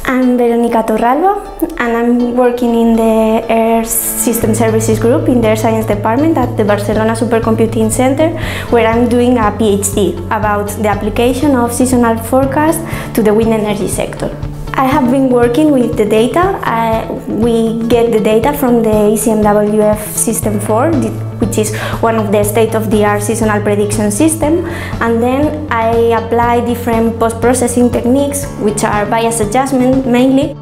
I'm Veronica Torralba, and I'm working in the Earth System Services Group in the Science Department at the Barcelona Supercomputing Center, where I'm doing a PhD about the application of seasonal forecast to the wind energy sector. I have been working with the data. We get the data from the ECMWF System 4, which is one of the state-of-the-art seasonal prediction system, and then I apply different post-processing techniques, which are bias adjustment mainly.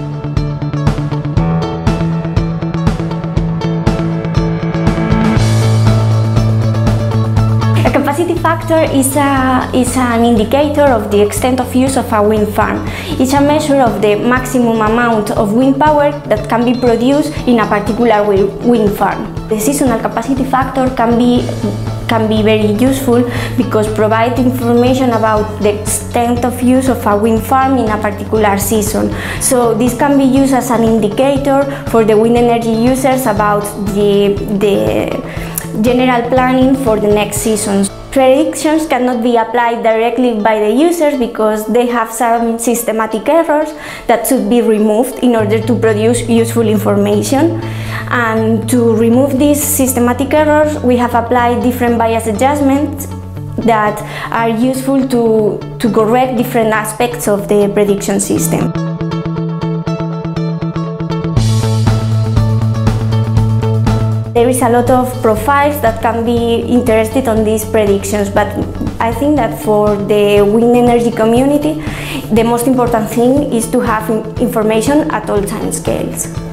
A capacity factor is an indicator of the extent of use of a wind farm. It's a measure of the maximum amount of wind power that can be produced in a particular wind farm. The seasonal capacity factor can be very useful because it provides information about the extent of use of a wind farm in a particular season. So this can be used as an indicator for the wind energy users about the general planning for the next seasons. Predictions cannot be applied directly by the users because they have some systematic errors that should be removed in order to produce useful information. And to remove these systematic errors, we have applied different bias adjustments that are useful to correct different aspects of the prediction system. There is a lot of profiles that can be interested on these predictions, but I think that for the wind energy community, the most important thing is to have information at all time scales.